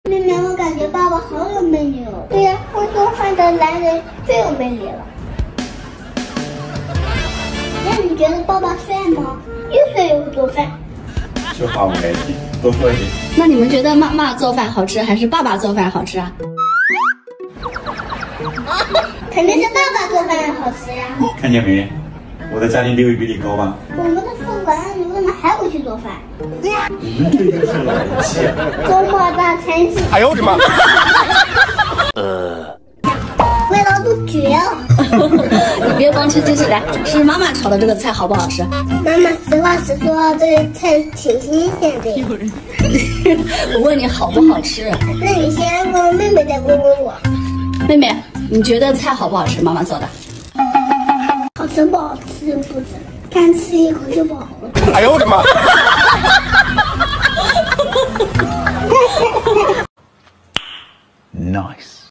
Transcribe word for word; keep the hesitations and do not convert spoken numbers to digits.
妹妹，我感觉爸爸好有魅力哦。对呀，会做饭的男人最有魅力了。那你觉得爸爸帅吗？又帅又会做饭。 说话无赖气，多说一点。 那你们觉得妈妈做饭好吃还是爸爸做饭好吃啊？ 肯定是爸爸做饭好吃呀。 看见没？我的家庭地位比你高吧？ 我们都做完了，你为什么还不去做饭？ 你们这就是老人气啊！ 周末大餐季。 哎呦我的妈！ 呃，味道都绝了。 你别光吃鸡翅，来吃妈妈炒的这个菜好不好吃？ 妈妈，实话实说，这个菜挺新鲜的。 我问你好不好吃？ 那你先问问妹妹，再问问我。 妹妹，你觉得菜好不好吃？妈妈做的。 好吃不好吃不知，干吃一口就饱了。 哎呦我的妈！Nice。